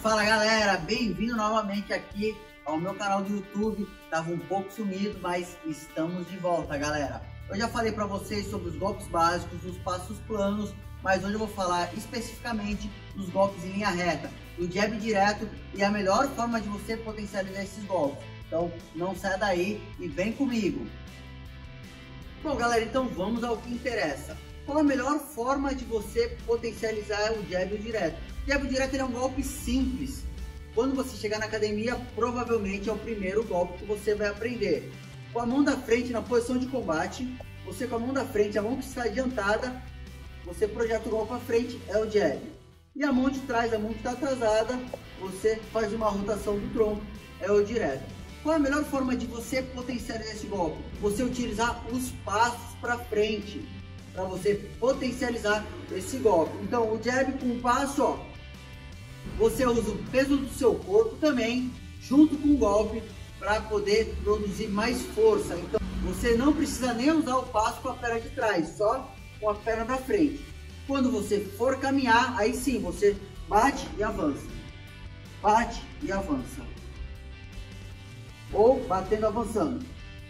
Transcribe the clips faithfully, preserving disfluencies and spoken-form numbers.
Fala galera, bem-vindo novamente aqui ao meu canal do YouTube. Tava um pouco sumido, mas estamos de volta, galera. Eu já falei para vocês sobre os golpes básicos, os passos planos, mas hoje eu vou falar especificamente dos golpes em linha reta, do jab direto e a melhor forma de você potencializar esses golpes. Então não sai daí e vem comigo. Bom galera, então vamos ao que interessa. Qual a melhor forma de você potencializar o jab direto? O jab direto é um golpe simples. Quando você chegar na academia, provavelmente é o primeiro golpe que você vai aprender. Com a mão da frente na posição de combate, você com a mão da frente, a mão que está adiantada, você projeta o golpe para frente, é o jab. E a mão de trás, a mão que está atrasada, você faz uma rotação do tronco, é o direto. Qual a melhor forma de você potencializar esse golpe? Você utilizar os passos para frente, para você potencializar esse golpe. Então, o jab com o passo, ó, você usa o peso do seu corpo também, junto com o golpe, para poder produzir mais força. Então, você não precisa nem usar o passo com a perna de trás, só com a perna da frente. Quando você for caminhar, aí sim, você bate e avança. Bate e avança. Ou batendo, avançando.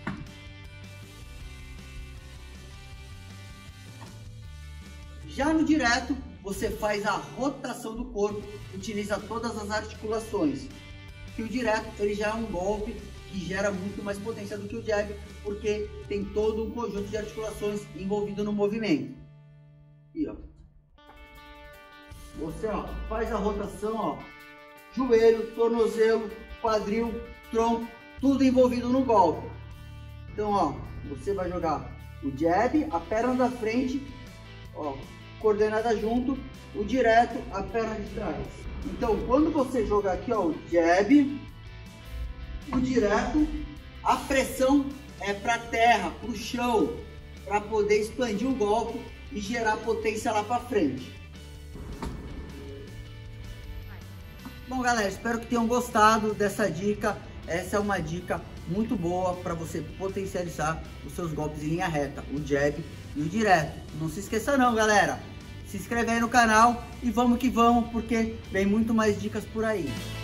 Já no direto, você faz a rotação do corpo, utiliza todas as articulações. E o direto, ele já é um golpe que gera muito mais potência do que o jab, porque tem todo um conjunto de articulações envolvido no movimento. E ó, você ó, faz a rotação, ó, joelho, tornozelo, quadril, tronco, tudo envolvido no golpe. Então ó, você vai jogar o jab, a perna da frente, ó, coordenada junto, o direto, a perna de trás. Então, quando você jogar aqui, ó, o jab, o direto, a pressão é para terra, para o chão, para poder expandir o golpe e gerar potência lá para frente. Bom, galera, espero que tenham gostado dessa dica. Essa é uma dica muito boa para você potencializar os seus golpes em linha reta, o jab e o direto. Não se esqueça não, galera. Se inscreve aí no canal e vamos que vamos, porque vem muito mais dicas por aí.